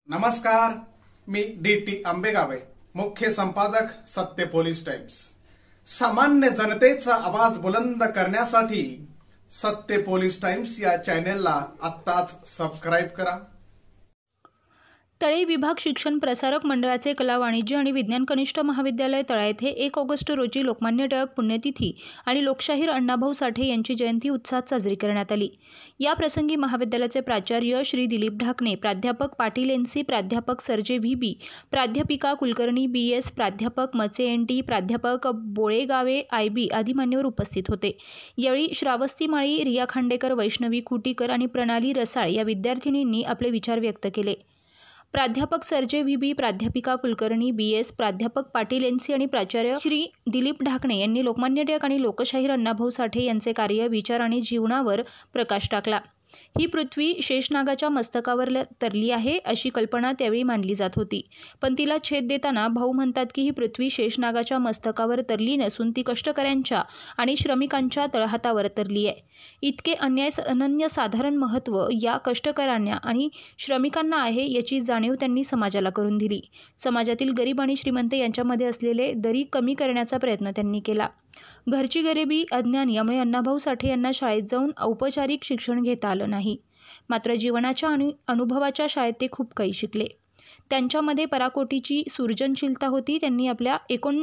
नमस्कार, मी डी.टी. आंबेगावे, मुख्य संपादक सत्य पोलीस टाइम्स। सामान्य जनतेचा आवाज बुलंद करण्यासाठी सत्य पोलीस टाइम्स या चॅनेलला आत्ताच सबस्क्राइब करा। तळे विभाग शिक्षण प्रसारक मंडळाचे कला वाणिज्य आणि विज्ञान कनिष्ठ महाविद्यालय तळा येथे 1 ऑगस्ट रोजी लोकमान्य टिळक पुण्यतिथी आणि लोकशाहीर अण्णाभाऊ साठे यांची जयंती उत्साहात साजरी करण्यात आली। या प्रसंगी महाविद्यालयाचे प्राचार्य श्री दिलीप ढाकणे, प्राध्यापक पाटील एन.सी., प्राध्यापक सरजे व्ही.बी., प्राध्यापिका कुलकर्णी बी.एस., प्राध्यापक मचे एन.टी., प्राध्यापक बोळेगावे आय.बी. आदी मान्यवर उपस्थित होते। यावेळी श्रावस्ती माळी, रिया खांडेकर, वैष्णवी खुटीकर आणि प्रणाली रसाळ या विद्यार्थिनींनी आपले विचार व्यक्त केले। प्राध्यापक सरजे व्ही.बी., प्राध्यापिका कुलकर्णी बी.एस., प्राध्यापक पाटील एन.सी. आणि प्राचार्य श्री दिलीप ढाकणे यांनी लोकमान्य टिळक आणि लोकशाहीर अण्णाभाऊ साठे यांचे कार्य, विचार आणि जीवनावर प्रकाश टाकला। ही पृथ्वी शेषनागाच्या मस्तकावर तरली आहे अशी कल्पना त्यावेळी मांडली जात होती, पण तिला छेद देताना भाऊ म्हणतात की ही पृथ्वी शेषनागाच्या मस्तकावर तरली नसून ती कष्टकऱ्यांच्या आणि श्रमिकांच्या तळहातावर तरली आहे। इतके अनन्यसाधारण महत्त्व या कष्टकऱ्यांना आणि श्रमिकांना आहे याची जाणीव त्यांनी समाजाला करून दिली। समाजातील गरीब आणि श्रीमंत यांच्यामध्ये असलेले दरी कमी करण्याचा प्रयत्न त्यांनी केला। घरची गरिबी, अज्ञान यामुळे अण्णाभाऊ साठे यांना शाळेत जाऊन औपचारिक शिक्षण घेता आलं नाही, मात्र जीवनाच्या अनुभवाच्या शाळेत ते खूप काही शिकले। त्यांच्यामध्ये पराकोटीची सृजनशीलता होती। त्यांनी आपल्या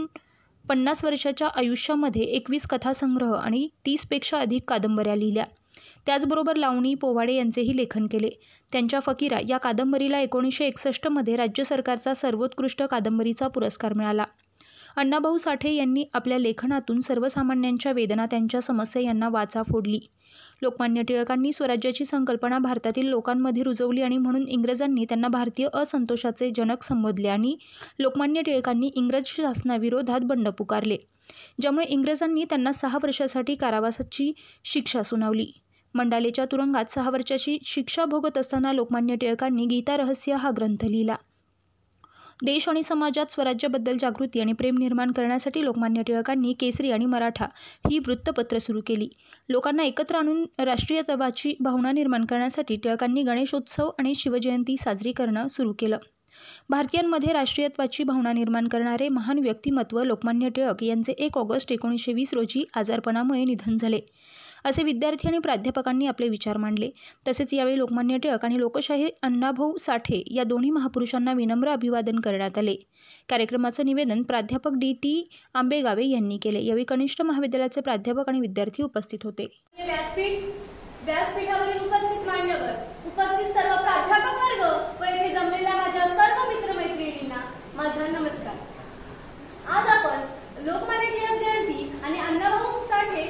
49 वर्षाच्या आयुष्यामध्ये 21 कथासंग्रह आणि 30पेक्षा अधिक कादंबऱ्या लिहिल्या। त्याचबरोबर लावणी, पोवाडे यांचेही लेखन केले। त्यांच्या फकीरा या कादंबरीला 1961 मध्ये राज्य सरकारचा सर्वोत्कृष्ट कादंबरीचा पुरस्कार मिळाला। अण्णाभाऊ साठे यांनी आपल्या लेखनातून सर्वसामान्यांच्या वेदना, त्यांच्या समस्या यांना वाचा फोडली। लोकमान्य टिळकांनी स्वराज्याची संकल्पना भारतातील लोकांमध्ये रुजवली आणि म्हणून इंग्रजांनी त्यांना भारतीय असंतोषाचे जनक संबोधले आणि लोकमान्य टिळकांनी इंग्रज शासनाविरोधात बंड पुकारले, ज्यामुळे इंग्रजांनी त्यांना 6 वर्षासाठी कारावासाची शिक्षा सुनावली। मंडालेच्या तुरुंगात 6 वर्षाची शिक्षा भोगत असताना लोकमान्य टिळकांनी गीता रहस्य हा ग्रंथ लिहिला। देश आणि समाजात स्वराज्याबद्दल जागृती आणि प्रेम निर्माण करण्यासाठी लोकमान्य टिळकांनी केसरी आणि मराठा ही वृत्तपत्र सुरू केली। लोकांना एकत्र आणून राष्ट्रीयत्वाची भावना निर्माण करण्यासाठी टिळकांनी गणेशोत्सव आणि शिवजयंती साजरी करणं सुरू केलं। भारतीयांमध्ये राष्ट्रीयत्वाची भावना निर्माण करणारे महान व्यक्तिमत्व लोकमान्य टिळक यांचे 1 ऑगस्ट 1920 रोजी आजारपणामुळे निधन झाले, असे विद्यार्थी आणि प्राध्यापकांनी आपले विचार मांडले। तसेच यावेळी लोकमान्य टिळक आणि लोकशाहीर अण्णाभाऊ साठे या दोन्ही महापुरुषांना विनम्र अभिवादन करण्यात आले। कार्यक्रमाचं निवेदन प्राध्यापक डी.टी. आंबेगावे यांनी केले। यावेळी कनिष्ठ महाविद्यालयाचे प्राध्यापक आणि विद्यार्थी उपस्थित होते। व्यासपीठावरील उपस्थित मान्यवर, उपस्थित सर्व प्राध्यापक वर्ग व येथे जमलेल्या माझ्या सर्व मित्रमैत्रिणींना माझा नमस्कार। आज आपण लोकमान्य टिळक जयंती आणि अण्णाभाऊ साठे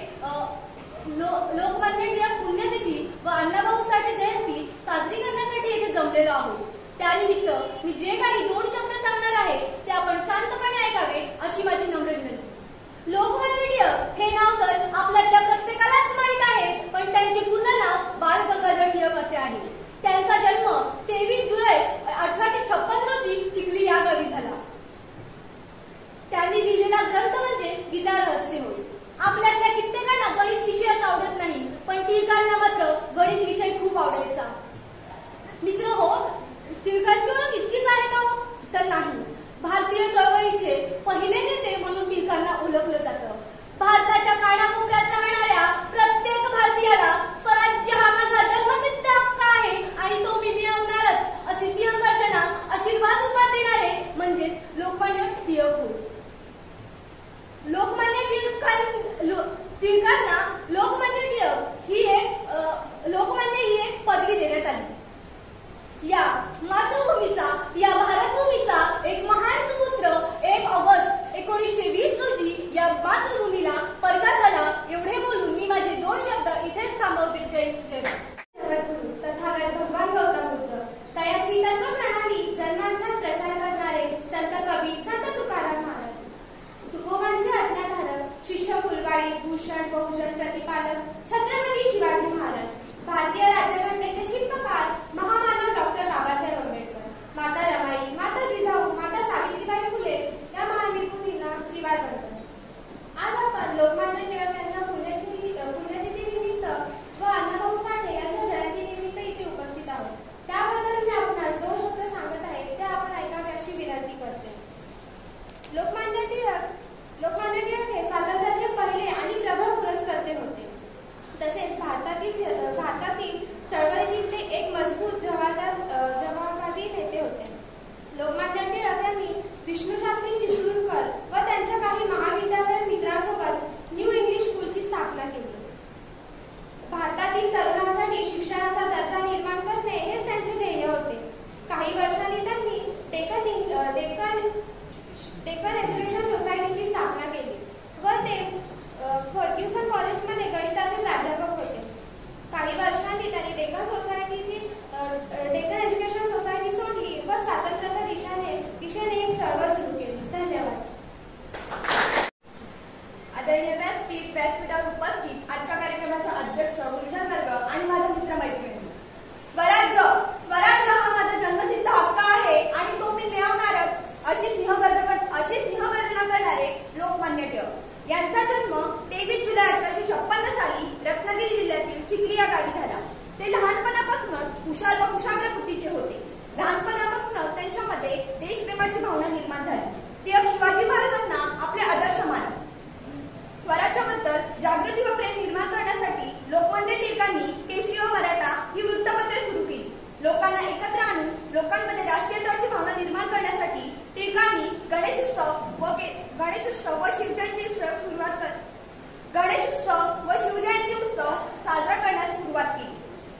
लोकमान्य टिळक पुण्यतिथी व अण्णाभाऊ साठे जयंती साजरी करण्यासाठी येथे जमलेलो आहोत। त्यानिमित्त मी जे काही 2 शब्द सांगणार आहे ते आपण शांतपणे ऐकावे अशी माझी नम्र विनंती। लोकमान्य टिळक हे नाव तर आपल्यातल्या प्रत्येकालाच माहीत आहे, पण त्यांचे पूर्ण नाव बाळ गंगाधर टिळक असे आहे। त्यांचा जन्म 23 जुलै 1856 रोजी चिखली या गावी झाला। त्यांनी लिहिलेला ग्रंथ म्हणजे गीता रहस्य होय। आपल्यातल्या कित्येकांना गणित विषयच आवडत नाही, पण टिळकांना मात्र गणित विषय खूप आवडायचा। मित्र हो, टिळकांची ओळख इतकीच आहे का? तर नाही। भारतीय चळवळीचे पहिले नेते म्हणून टिळकांना ओळखलं जातं। भारताच्या कानाकोपऱ्यात राहणाऱ्या प्रत्येक भारतीयाला स्वराज्य हा माझा जन्मसिद्ध हक्क आहे आणि तो मी मिळवणारच अशी सिंहगर्जना आशीर्वाद रूपात देणारे म्हणजेच लोकमान्य टिळक होय। लोकमान्य टिळकांना लोकमान्य टिळक ही एक पदवी देण्यात आली। या मातृभूमीचा, या भारतभूमीचा एक महान सुपुत्र 1 ऑगस्ट 1920 रोजी या मातृभूमीला परका झाला। एवढे बोलून मी माझे 2 शब्द इथेच थांबवते। जय तथागत भगवान गौतम बुद्ध, तयाची तत्वप्रणाली जन्मांचा प्रचार करणारे संत कबीर, संत तुकाराम महाराज, तुकोबांचे आज्ञाधारक शिष्य फुलवाडी, भूषण बहुजन प्रतिपालक छत्रपती शिवाजी महाराज, भारतीय राज्यघटनेचे शिल्पकार महामानव डॉक्टर बाबासाहेब आंबेडकर, माता रमाई, माता जिजाऊ, माता सावित्रीबाई फुले या महान विभूतींना त्रिवार वंदन। आज आपण लोकमान्य टिळक यांच्या पुण्यतिथीनिमित्त व अण्णाभाऊ साठे यांच्या जयंतीनिमित्त इथे उपस्थित आहोत। त्याबद्दल मी आपणास 2 शब्द सांगत आहे। गणेशोत्सव व शिवजयंती उत्सव साजरा करण्यास सुरुवात केली.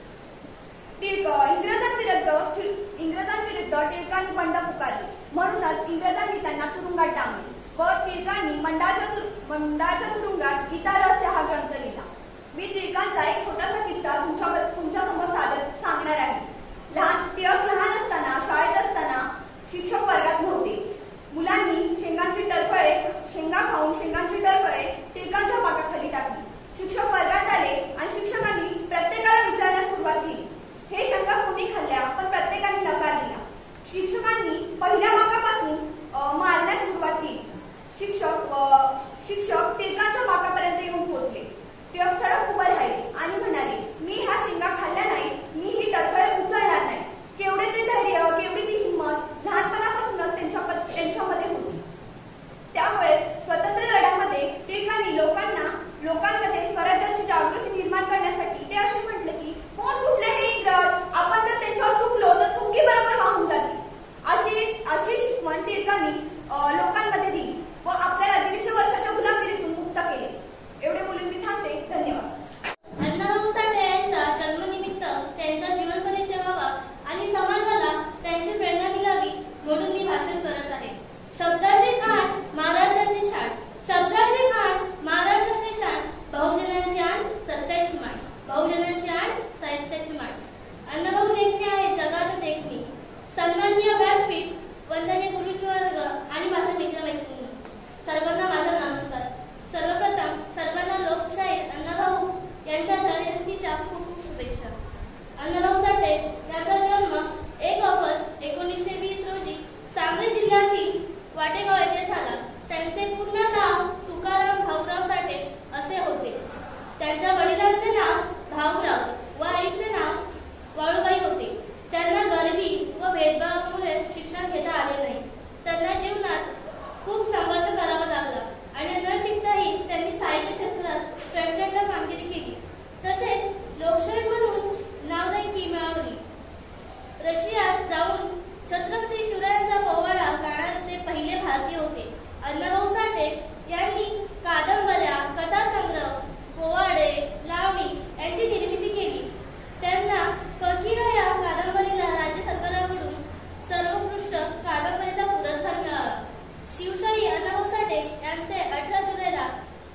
इंग्रजांविरुद्ध टिळकांनी बंड पुकारली. म्हणूनच इंग्रजांनी त्यांना तुरुंगात टाकले व टिळकांनी मंडाच्या तुरुंगात गीता रहस्य हा ग्रंथ लिहिला. मी टिळकांचा एक छोटासा किस्सा तुमच्यासमोर सांगणार आहे. टिळक लहान असताना शाळेत असताना शिक्षक वर्गात नव्हते. मुलांनी शेंगा खाऊन शेंगांची टरफळे टिळकांच्या बागाखाली टाकली. शिक्षक वर्गात आले आणि शिक्षकांनी प्रत्येकाला विचारण्यास सुरुवात केली, हे शेंगा कोणी खाल्ल्या? पण प्रत्येकाने नकार दिला. शिक्षकांनी पहिल्या बागापासून मारण्यास सुरुवात केली. शिक्षक टिळकांच्या बागापर्यंत येऊन पोहोचले. टिळक सडक उभे राहिले आणि म्हणाले, मी ह्या शेंगा खाल्ल्या नाही, मी ही टरफळे उचलणार नाही. केवढे ते धैर्य, केवढी ती हिंमत लहानपणापासूनच त्यांच्यामध्ये होती. त्यामुळे स्वातंत्र्य लढ्यामध्ये टिळकांनी लोकांमध्ये स्वराज्याची जागृती निर्माण करण्यासाठी ते असे म्हटले की कोण कुठले हे इंग्रज, आपण जर त्यांच्यावर चुकलो तर तुंगी बरोबर वाहून जातील. अशी शिकवण टिळकांनी लोकांमध्ये दिली व आपल्याला 150 वर्षाच्या गुलामगिरीतून मुक्त केले. एवढे बोलून मी थांबते. धन्यवाद. अण्णाभाऊ साठे यांच्या जन्मनिमित्त त्यांचा जीवन परिचय व्हावा आणि समाजाला त्यांची प्रेरणा मिळावी म्हणून मी भाषण करत आहे. शब्दाचे खाण महाराष्ट्राची शान, शब्दाचे खाण महाराष्ट्राची शान, बहुजनांची आण सत्याची माण, बहुजनांची आण साहित्याची माण. अण्णाभाऊ देखणे आहे जगात देखणे. सन्माननीय व्यासपीठ, वंदनीय गुरुवर्ग आणि माझे मित्र-मैत्रिणी, सर्वांना माझा नमस्कार. सर्वप्रथम सर्वांना लोकशाहीर अण्णाभाऊ यांच्या जयंतीच्या खूप खूप शुभेच्छा. अण्णाभाऊ साठे यांचा जन्म 1 ऑगस्ट 1920 रोजी सांगली जिल्ह्यातील वाटेगाव येथे झाला. त्यांचे पूर्ण नाव तुकाराम भाऊराव साठे असे होते. त्यांच्या वडिलांचे नाव भाऊराव व आईचे नाव वाळूबाई होते. त्यांना गरिबी व भेदभावामुळे शिक्षण घेता आले नाही. त्यांना जीवनात खूप संघर्ष करावा लागला आणि न शिकताही त्यांनी साहित्य क्षेत्रात प्रचंड कामगिरी केली. तसेच लोकशाहीर म्हणून नावलौकिकी मिळवली. रशियात जाऊन छत्रपती शिवरायांचा पोवाडा गाणारे ते पहिले भारतीय होते. अण्णाभाऊ साठे यांनी कादंबऱ्या, कथासंग्रह, पोवाडे, लावणी यांची निर्मिती केली. त्यांना फकीरा या कादंबरीला राज्य सरकारकडून सर्वोत्कृष्ट कादंबरीचा पुरस्कार मिळाला. शिवशाही अण्णाभाऊ साठे यांचे 18 जुलैला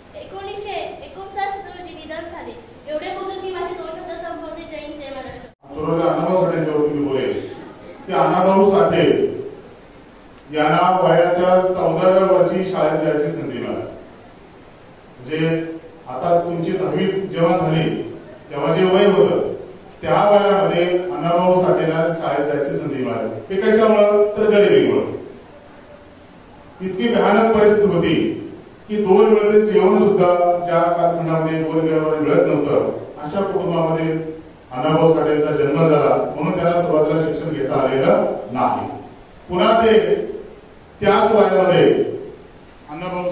1959 रोजी निधन झाले. एवढे बोलून मी माझे 2 शब्द संपवते. जय हिंद, जय महाराष्ट्र. अण्णाभाऊ साठेंच्या वतीने बोले की अण्णाभाऊ साठे यांना वयाच्या 14व्या वर्षी शाळेत जायची संधी मिळाली. म्हणजे आता तुमची 10वी जेव्हा झाली तेव्हा जे वय होतं त्या वयामध्ये अण्णाभाऊ साठेला शाळेत जायची संधी मिळाली. हे कशामुळं? तर गरिबीमुळे. इतकी भयानक परिस्थिती होती की 2 वेळचे जेवण सुद्धा ज्या कालखंडामध्ये गोरगरिबांना मिळत नव्हतं, अशा कुटुंबामध्ये अण्णाभाऊ साठेंचा जन्म झाला. म्हणून त्यांना सुरुवातीला शिक्षण घेता आलेलं नाही. पुन्हा ते त्याच वयामध्ये अण्णाभाऊ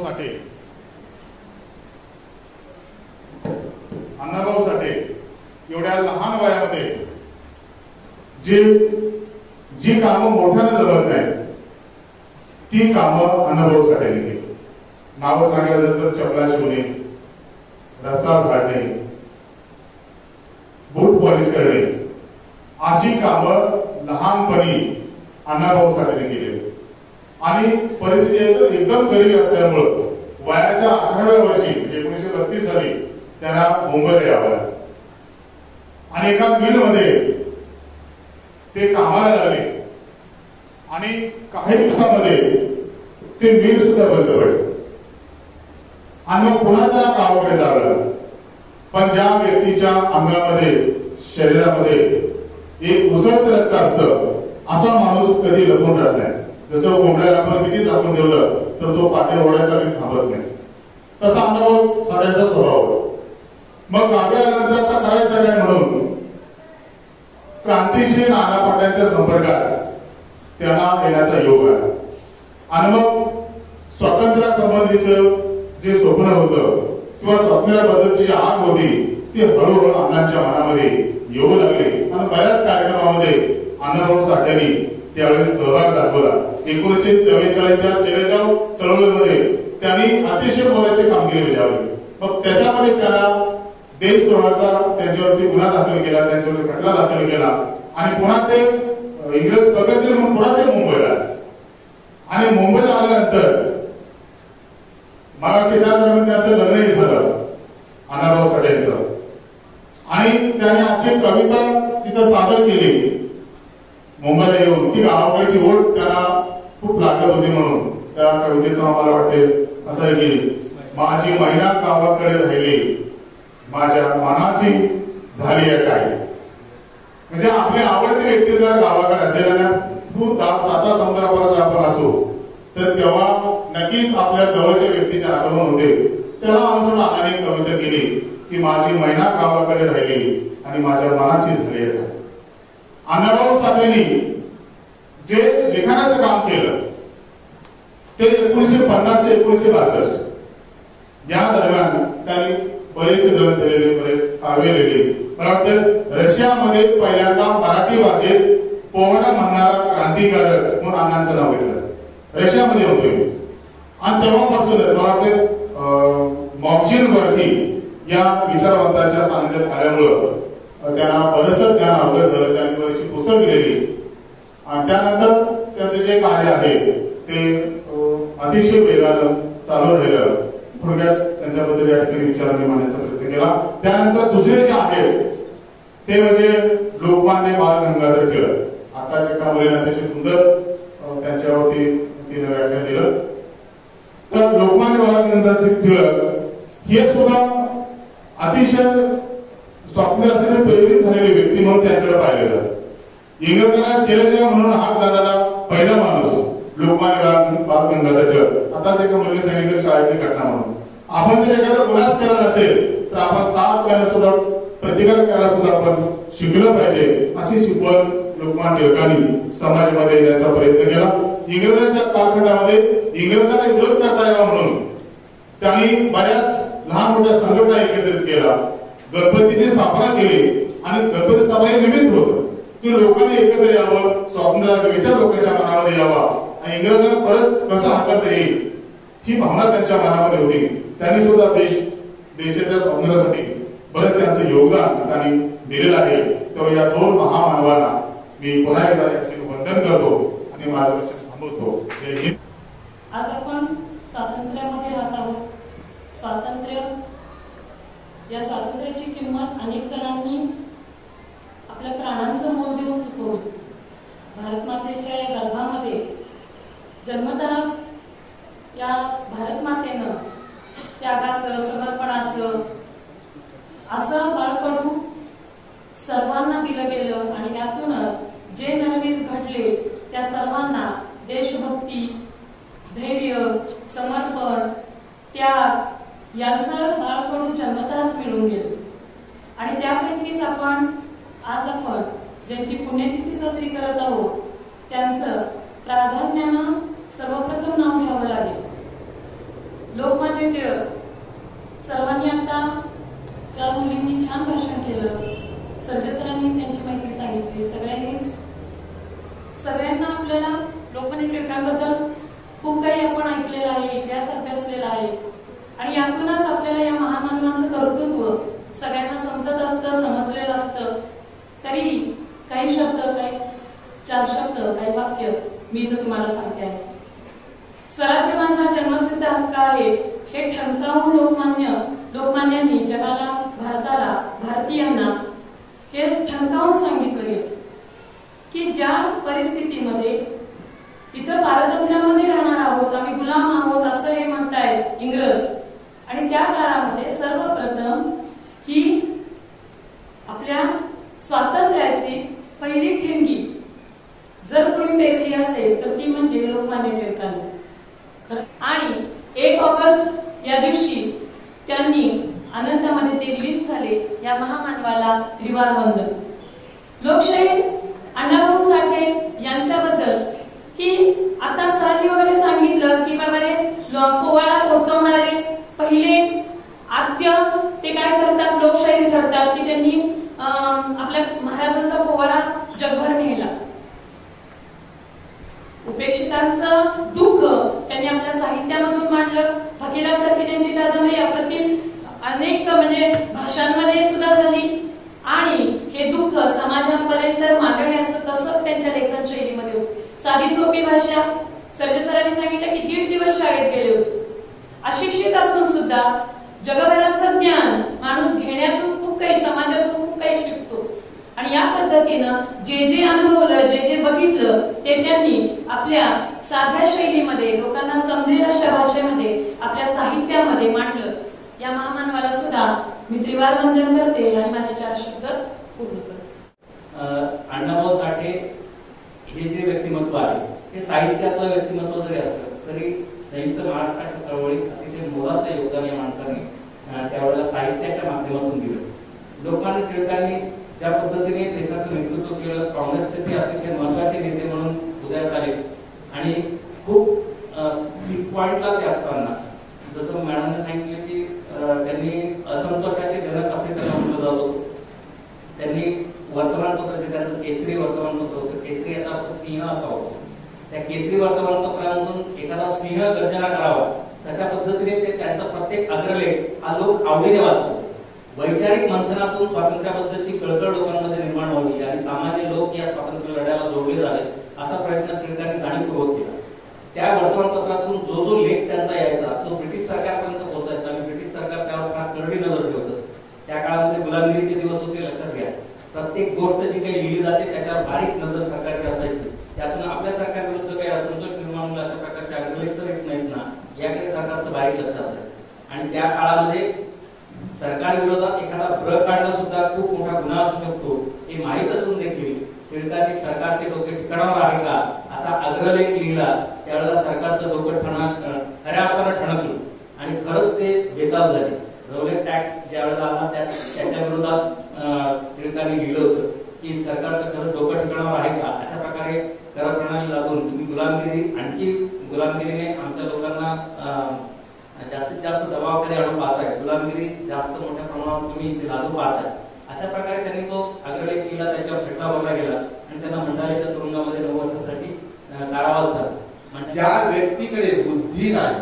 साठे एवढ्या लहान वयामध्ये जी कामं मोठ्यानं जमत नाही ती कामं अण्णाभाऊ साठेंनी केली. नावं सांगायचं तर चपला शिवणे, रस्ता झाडणे, बूट पॉलिश करणे अशी कामं लहानपणी अण्णाभाऊ साठेंनी केली. आणि परिस्थिती एकदम गरिबी असल्यामुळं वयाच्या 18व्या वर्षी 1932 साली त्यांना मुंबईला यावं लागलं आणि एका मिलमध्ये ते कामाला लागले आणि काही दिवसामध्ये ते मिल सुद्धा बंद पडले आणि मग पुन्हा त्याला गावाकडे जावं लागलं. पण ज्या व्यक्तीच्या अंगामध्ये, शरीरामध्ये एक उसळत रक्त असतं असा माणूस कधी लपून राहत नाही. जसं कोंबड्याला आपण किती झाकून ठेवलं तर तो पाठी ओढायचा कधी थांबत नाही, तसा अण्णाभाऊ साठेंचा स्वभाव. मग गावी आल्यानंतर आता करायचं काय म्हणून क्रांतिशील नाना पाटलांच्या संपर्कात त्यांना येण्याचा योग आला आणि मग स्वातंत्र्यासंबंधीचं जे स्वप्न होतं किंवा स्वातंत्र्याबद्दलची जी आग होती ती हळूहळू अण्णांच्या मनामध्ये येऊ लागली आणि बऱ्याच कार्यक्रमामध्ये अण्णाभाऊ साठेंनी त्यावेळेस सहभाग दाखवला. 1944च्या चेरेचाव चळवळीमध्ये त्यांनी अतिशय मोलाची कामगिरी बजावली. मग त्याच्यामध्ये त्याला देशद्रोहाचा त्यांच्यावरती गुन्हा दाखल केला, त्यांच्यावरती खटला दाखल केला आणि पुन्हा ते इंग्रज पकडले म्हणून पुन्हा ते मुंबईला आणि मुंबईला आल्यानंतर मला त्या दरम्यान त्यांचं लग्नही झालं अण्णाभाऊ साठे यांचं आणि त्याने अशी कविता तिथं सादर केली मुंबईला येऊन की गावाकडची ओढ त्यांना खूप लागत होती. म्हणून त्या कवितेचं आम्हाला वाटते असं आहे की माझी महिना गावाकडे राहिली, माझ्या मनाची झाली आहे काय. म्हणजे आपली आवडती व्यक्ती जर गावाकडे असेल ना, खूप साता समुद्रावर जर आपण असो तर तेव्हा नक्कीच आपल्या जवळच्या व्यक्तीचे आगमन होते. त्याला अनुसरून अनेक कविता केली की माझी महिना गावाकडे राहिली आणि माझ्या मनाची झाली आहे काय. अण्णाभाऊ साठेंनी जे लिखाणाचं काम केलं ते 1950 ते 1962 या दरम्यान त्यांनी बरेच ग्रंथ लिहिले, बरेच काव्य लिहिले. मला वाटतं रशियामध्ये पहिल्यांदा मराठी भाषेत पोवाडा म्हणणारा क्रांतिकारक म्हणून अण्णांचं नाव घेतलं रशियामध्ये होते. आणि तेव्हापासून मला वाटतं मॉक्झिन वर्की या विचारवंतांच्या सानिध्यात आल्यामुळं त्यांना बरंचसं ज्ञान अवगत झालं. त्यांनी बरीचशी पुस्तकं लिहिली आणि त्यानंतर त्यांचं जे कार्य आहे ते अतिशय वेगानं चालू राहिलं. थोडक्यात त्यांच्याबद्दल या ठिकाणी विचारांनी मांडण्याचा प्रयत्न केला. त्यानंतर दुसरे जे आहे ते म्हणजे लोकमान्य बाळ गंगाधर टिळक. आता जे का मुलींना अतिशय सुंदर त्यांच्यावरती तिने व्याख्यान दिलं. तर लोकमान्य बाळ गंगाधर टिळक हे सुद्धा अतिशय स्वातंत्र्यासाठी प्रेरित झालेली व्यक्ती म्हणून त्यांच्याकडे पाहिले जातात. इंग्रजांना चिरंजीव म्हणून हाक देणारा पहिला माणूस लोकमान्य बाळ गंगाधर टिळक. आता जे का मुलीने सांगितलं शाळेतली घटना म्हणून आपण जर एखादा गुन्हाच केला नसेल तर आपण तात्काळ सुद्धा प्रतिकार करायला सुद्धा आपण शिकलं पाहिजे अशी शिकवण लोकमान्य टिळकांनी समाजामध्ये येण्याचा प्रयत्न केला. इंग्रजांच्या कालखंडामध्ये इंग्रजांना विरोध करता यावा म्हणून त्यांनी बऱ्याच लहान मोठ्या संघटना एकत्रित केल्या, गणपतीची स्थापना केली आणि गणपती स्थापना निमित्त होतं की लोकांनी एकत्र यावं, स्वातंत्र्याचा विचार लोकांच्या मनामध्ये यावा आणि इंग्रजांना परत कसं हाकलता येईल ही भावना त्यांच्या मनामध्ये होती. त्यांनी सुद्धा देशाच्या स्वातंत्र्यासाठी बरंच त्यांचं योगदान त्यांनी दिलेलं आहे. तेव्हा या दोन महामानवांना मी पुन्हा एकदा वंदन करतो आणि माझं वचन थांबवतो. जय हिंद. आज आपण स्वातंत्र्यामध्ये राहत आहोत. स्वातंत्र्य या स्वातंत्र्याची किंमत अनेक जणांनी आपल्या प्राणांचं मोल देऊन चुकवली. भारत मातेच्या या गर्भामध्ये जन्मताच या भारत मातेनं त्यागाचं, समर्पणाचं असं बाळकडू सर्वांना दिलं गेलं आणि यातूनच जे नरवीर घडले त्या सर्वांना देशभक्ती, धैर्य, समर्पण, त्याग यांचं बाळकडू जन्मताच मिळून गेलं. आणि त्यापैकीच आज आपण ज्यांची पुण्यतिथी साजरी करत आहोत त्यांचं प्राधान्यानं सर्वप्रथम नाव घ्यावं लागेल. लोकमान्य टिळक. सर्वांनी आता चार मुलींनी छान भाषण केलं, सर्जसरांनी त्यांची माहिती सांगितली. सगळ्यांना आपल्याला लोकमान्य टिळकांबद्दल खूप काही आपण ऐकलेलं आहे, इतिहास अभ्यासलेला आहे आणि यातूनच आपल्याला या महामानवांचं कर्तृत्व सगळ्यांना समजत असतं, समजलेलं असतं. तरी काही शब्द, काही चार शब्द, काही वाक्य मी इथं तुम्हाला सांगते आहे. स्वराज्य माझा जन्मसिद्ध हक्क आहे हे ठणकावून लोकमान्यांनी जगाला, भारताला, भारतीयांना हे ठणकावून सांगितलं गेलं की ज्या परिस्थितीमध्ये इथं पारतंत्र्यामध्ये राहणार आहोत, आम्ही गुलाम आहोत असं हे म्हणतायत इंग्रज. आणि त्या काळामध्ये सर्वप्रथम ही आपल्या स्वातंत्र्याची पहिली ठिणगी जर कोणी पेरली असेल तर ती म्हणजे लोकमान्य टिळकांनी. आणि 1 ऑगस्ट या दिवशी त्यांनी अनंतामध्ये ते विलीन झाले. या महामानवाला त्रिवार वंदन. लोकशाही अण्णाभाऊ साठे यांच्याबद्दल की आता सरांनी वगैरे सांगितलं की बाबा रे पोवाडा पोहोचवणारे पहिले आद्य ते काय करतात, लोकशाही ठरतात की त्यांनी आपल्या महाराजांचा पोवाडा जगभर नेला. उपेक्षितांचं दुःख त्यांनी आपल्या साहित्यामधून मांडलं. फकीरासारखी त्यांची कादंबरी अप्रतिम अनेक म्हणजे भाषांमध्ये सुद्धा झाली आणि हे दुःख समाजापर्यंत मांडण्याचं कसं त्यांच्या लेखन शैलीमध्ये होतं. साधी सोपी भाषा. सर्जे सरांनी सांगितलं की 1.5 दिवस शाळेत गेले होते. अशिक्षित असून सुद्धा जगभराचं ज्ञान माणूस घेण्यातून खूप काही, समाजातून खूप काही शिकतो आणि या पद्धतीनं जे अनुभवलं, जे बघितलं ते त्यांनी आपल्या साध्या शैलीमध्ये लोकांना समजेल अशा भाषेमध्ये आपल्या साहित्यामध्ये मांडलं. या महामानवाला सुद्धा मी त्रिवार वंदन करते आणि माझे 4 शब्द पूर्ण करते. अण्णाभाऊ साठे हे जे व्यक्तिमत्व आहे हे साहित्यातलं व्यक्तिमत्व जरी असलं तरी संयुक्त महाराष्ट्राच्या चळवळीत अतिशय मोलाचं योगदान या माणसाने त्यावेळेला साहित्याच्या माध्यमातून दिलं. लोकमान्य टिळकांनी ज्या पद्धतीने देशाचं नेतृत्व केलं, काँग्रेसचे ते अतिशय महत्वाचे नेते म्हणून उदयास आले आणि खूप पीक पॉइंटला ते असताना जसं मॅडमने सांगितलं की त्यांनी असंतोषाचे जनक असे त्यांना म्हटलं जात होतं. त्यांनी वर्तमानपत्र जे त्यांचं केसरी वर्तमानपत्र होतं, केसरी याचा अर्थ सिंह असा होता. त्या केसरी वर्तमानपत्रामधून एखादा सिंह गर्जना करावा तशा पद्धतीने ते त्यांचा प्रत्येक अग्रलेख हा लोक आवडीने वाचतो. वैचारिक मंथनातून स्वातंत्र्याबद्दलची कळकळ लोकांमध्ये निर्माण व्हावी आणि सामान्य लोक या स्वातंत्र्य लढ्याला जोडले जावे असा प्रयत्न टिळकांनी जाणीवपूर्वक केला. त्या वर्तमानपत्रातून जो लेख त्यांचा यायचा तो ब्रिटिश सरकारपर्यंत पोहोचायचा आणि ब्रिटिश सरकार त्यावर फार करडी नजर ठेवत असते. त्या काळामध्ये गुलामगिरीचे दिवस होते, लक्षात घ्या. प्रत्येक गोष्ट जी काही लिहिली जाते त्याच्यावर बारीक नजर सरकारची असायची. त्यातून आपल्या सरकारविरुद्ध काही असंतोष निर्माण होईल अशा प्रकारचे अग्रलेख तर येत नाहीत ना, याकडे सरकारचं बारीक लक्ष असायचं. आणि त्या काळामध्ये सरकार विरोधात एखादा भ्र काढणं सुद्धा खूप मोठा गुन्हा असू शकतो हे माहीत असून देखील टिळकांनी सरकारचे डोके ठिकाणावर आहे का असा अग्रलेख लिहिला. त्यावेळेला सरकारचं डोकं खऱ्या अर्थानं ठणकलं आणि खरंच ते बेताब झाले. रौलट टॅक्स ज्या वेळेला आला त्याच्या विरोधात टिळकांनी लिहिलं होतं की सरकारचं खरंच डोकं ठिकाणावर आहे का. अशा प्रकारे कर प्रणाली लादून तुम्ही गुलामगिरी आणखी गुलामगिरीने आमच्या लोकांना जास्तीत जास्त दबावाखाली आणून पाहताय, गुलामगिरी जास्त मोठ्या प्रमाणात तुम्ही लादू पाहताय. अशा प्रकारे त्यांनी तो अग्रलेख लिहिला, त्याच्यावर फेटला भरला गेला आणि त्यांना मंडालेच्या तुरुंगामध्ये 9 वर्षांसाठी कारावास झाला. ज्या व्यक्तीकडे बुद्धी नाही,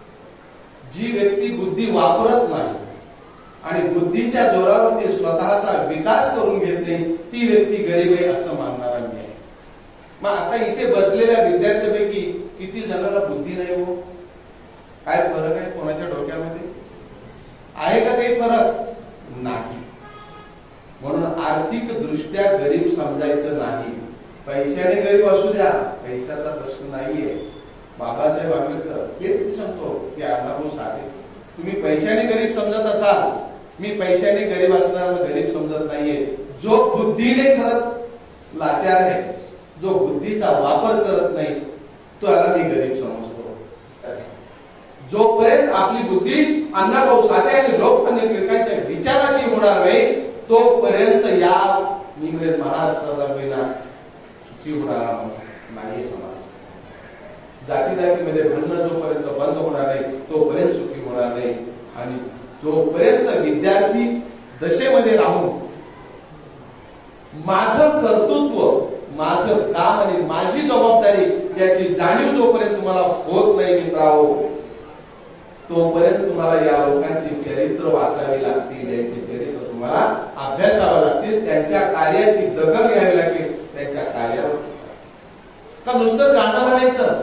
जी व्यक्ती बुद्धी वापरत नाही आणि बुद्धीच्या जोरावर ते स्वतःचा विकास करून घेत नाही ती व्यक्ती गरीब आहे असं मानणारा मी आहे. मग आता इथे बसलेल्या विद्यार्थ्यांपैकी किती जणांना बुद्धी नाही हो? काय फरक आहे कोणाच्या डोक्यामध्ये? आहे का काही फरक? नाही. म्हणून आर्थिक दृष्ट्या गरीब समजायचं नाही. पैशाने गरीब असू द्या, पैशाचा प्रश्न नाहीये. बाबासाहेब आंबेडकर हेच मी सांगतो की अण्णाभाऊ साठे तुम्ही पैशाने गरीब समजत असाल, मी पैशाने गरीब असणार गरीब समजत नाहीये. जो बुद्धीने खरंच लाचार आहे, जो बुद्धीचा वापर करत नाही त्याला मी गरीब समजतो. जोपर्यंत आपली बुद्धी अण्णाभाऊ साठे आणि लोकमान्य टिळकांच्या विचाराची होणार नाही तोपर्यंत या इंग्रज महाराष्ट्राला सुखी होणार नाही. समाज जाती जातीमध्ये भांडणं जोपर्यंत बंद होणार नाही तोपर्यंत सुखी होणार नाही. आणि जोपर्यंत विद्यार्थी दशेमध्ये राहून माझं कर्तृत्व, माझं काम आणि माझी जबाबदारी याची जाणीव जोपर्यंत तुम्हाला होत नाही मित्रांनो, तोपर्यंत तुम्हाला या लोकांची चरित्र वाचावी लागतील, यांचे चरित्र तुम्हाला अभ्यासावं लागतील, त्यांच्या कार्याची दखल घ्यावी लागेल. त्यांच्या कार्यावर का नुसतं गाणं म्हणायचं?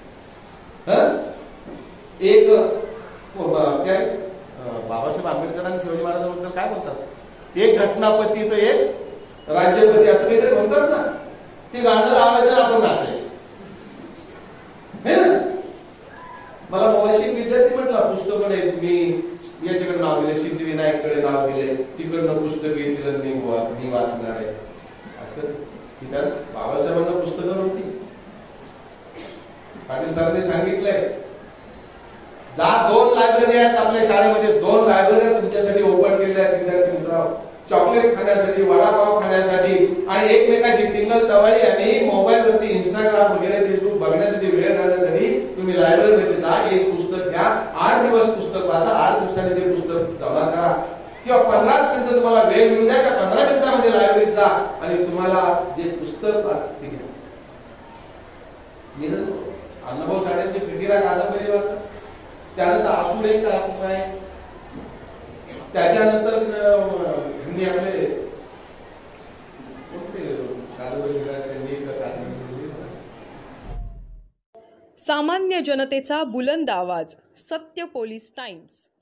एक काय बाबासाहेब आंबेडकरांनी शिवाजी महाराजांबद्दल काय बोलतात? एक घटनापती तर एक राज्यपती असं काहीतरी म्हणतात ना. ते गाणं लावायचं आपण नाचायचं हे ना. मला मगाशी विद्यार्थी म्हटला पुस्तक नाही तुम्ही याच्याकडे नाव दिले, सिद्धिविनायककडे नाव दिले, तिकडनं पुस्तक येतील मी वाचणार आहे असं. तिथं बाबासाहेबांना पुस्तकं नव्हती. पाटील सरांनी सांगितलंय जा 2 लायब्ररी आहेत आपल्या शाळेमध्ये, 2 लायब्ररी तुमच्यासाठी ओपन केलेल्या आहेत विद्यार्थी मित्रांनो. चॉकलेट खाण्यासाठी, वडापाव खाण्यासाठी आणि एकमेकाची टिंगल टवाळी आणि मोबाईलवरती इंस्टाग्राम वगैरे फेसबुक बघण्यासाठी वेळ घालण्यासाठी तुम्ही लायब्ररीमध्ये जा, एक पुस्तक घ्या, 8 दिवस पुस्तक वाचा, 8 दिवसांनी ते पुस्तक जमा करा किंवा 15 मिनिटं तुम्हाला वेळ मिळू द्या, त्या 15 मिनिटांमध्ये लायब्ररीत जा आणि तुम्हाला जे पुस्तक ते घ्या. मी अण्णाभाऊ साठेंची फिकिरा कादंबरी वाचा, त्यानंतर आसूड एक आहे, त्याच्यानंतर ह्यांनी आपले सामान्य जनतेचा बुलंद आवाज, सत्य पोलीस टाइम्स.